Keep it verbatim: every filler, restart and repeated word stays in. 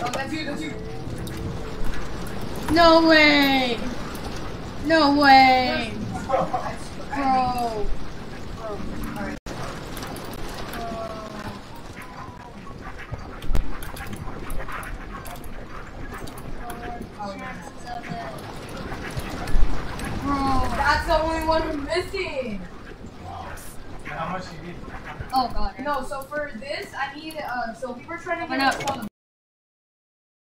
Oh, that's you, that's you. No way! No way! Bro. Bro. Alright. Bro. That's the only one we're missing. How much you need? Oh god. No, so for this, I need, uh, so we were trying to Open get up. what's called